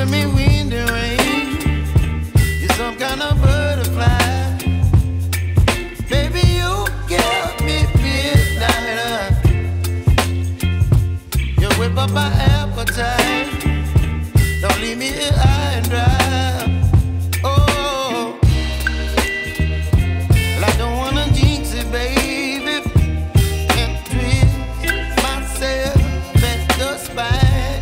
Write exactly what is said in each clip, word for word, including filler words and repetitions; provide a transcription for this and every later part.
giving me wind and rain. You're some kind of butterfly. Baby, you give me midnight. You whip up my appetite. Don't leave me here high and dry. Oh, well, I don't wanna jinx it, baby. Can't twist myself at the spine.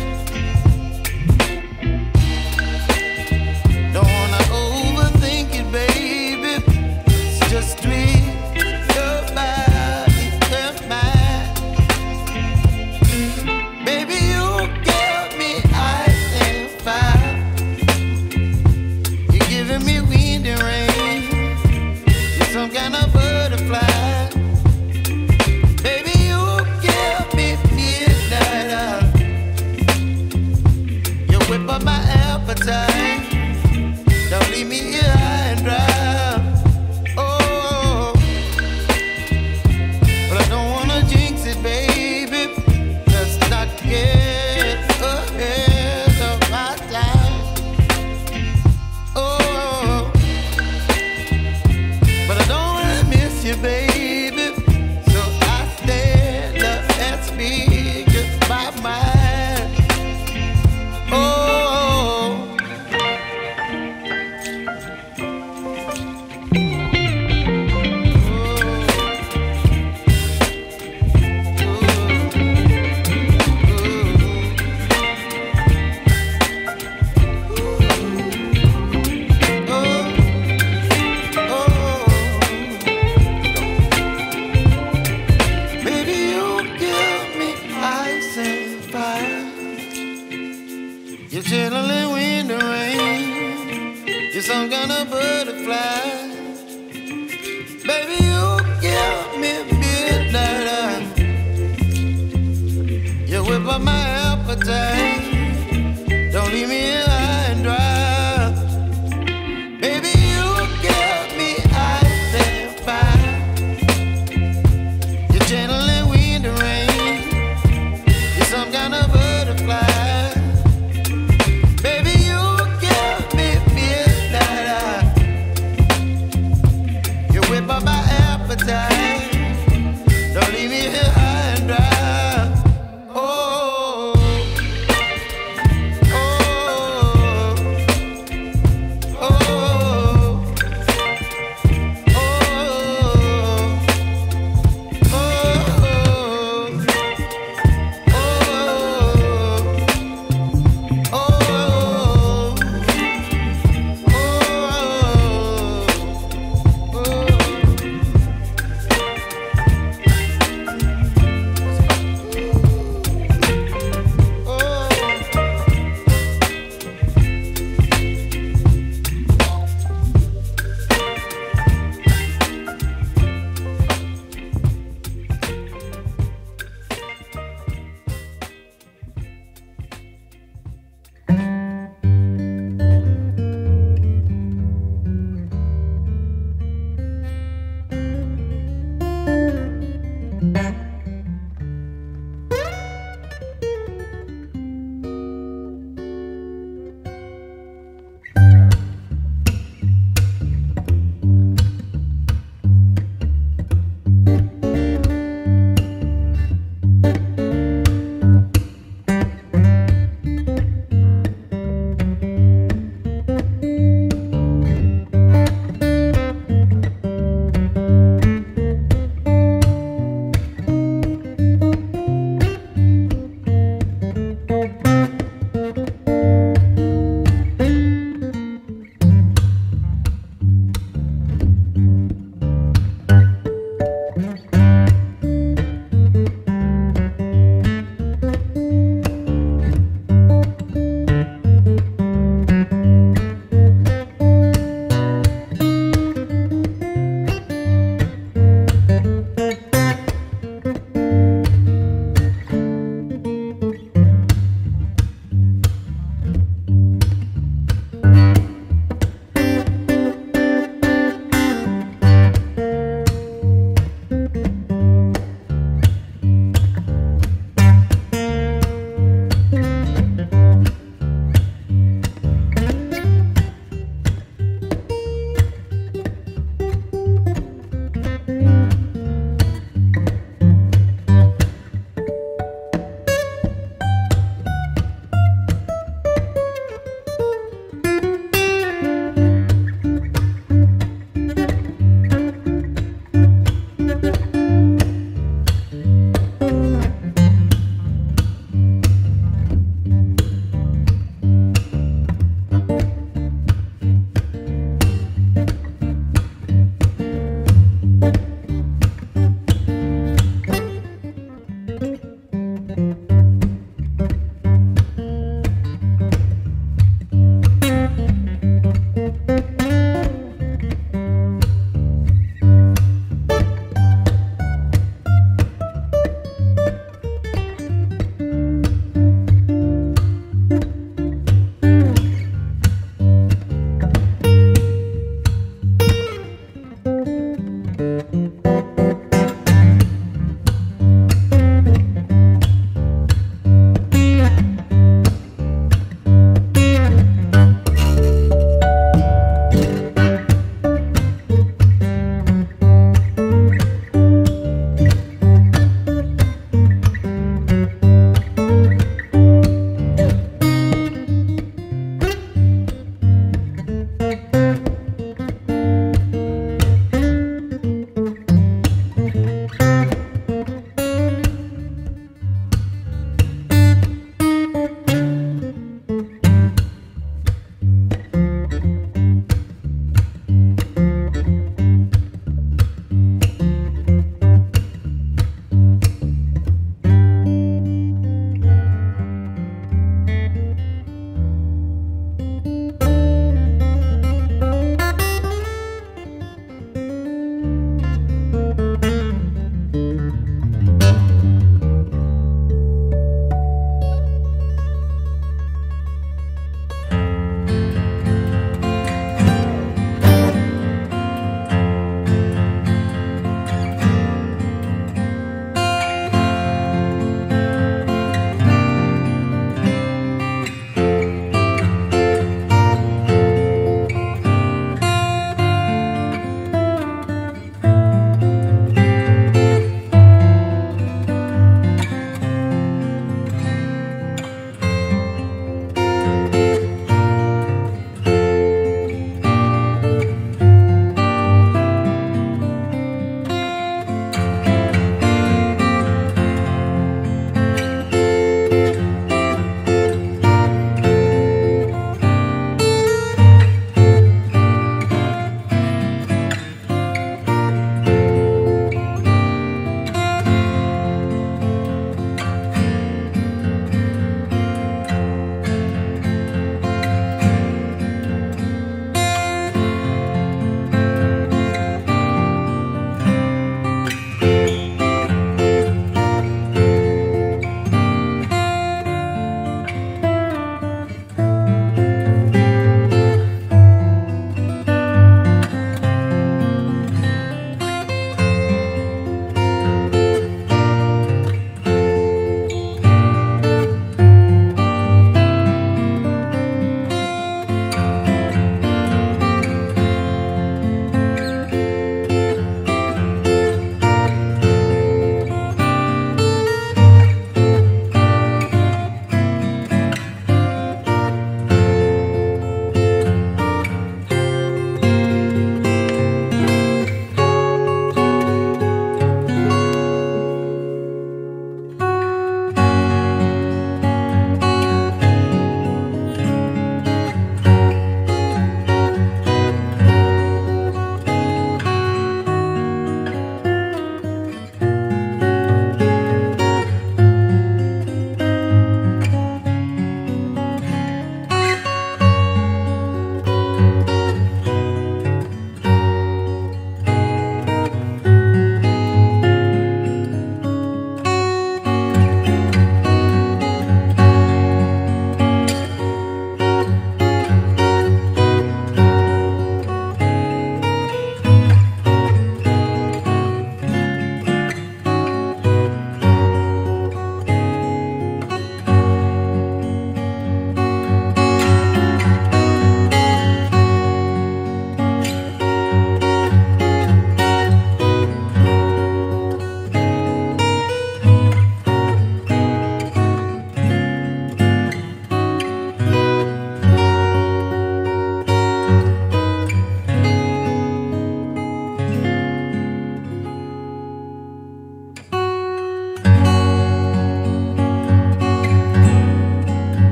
Don't wanna overthink it, baby. It's just twist your body and mine. Baby, you give me ice and fire. You're giving me wind and rain. You're some kind of butterfly. Baby, you give me midnight. You whip up my appetite. Don't leave me here high and dry. Oh, but I don't wanna jinx it, baby. Let's not get ahead of my time. Oh, but I don't wanna miss you, baby. So I stand up and speak just my mind. Oh. You're chilling wind and rain. You're some kind of butterfly. Baby, you give me midnight. You whip up my appetite. Don't leave me